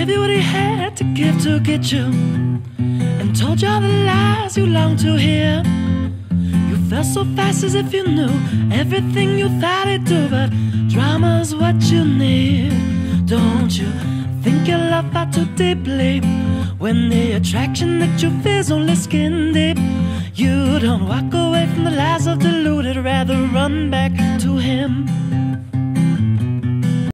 gave you what he had to give to get you, and told you all the lies you longed to hear. You fell so fast as if you knew everything you thought he'd do, but drama's what you need. Don't you think you love her too deeply, when the attraction that you feel's only skin deep? You don't walk away from the lies of deluded, rather run back to him.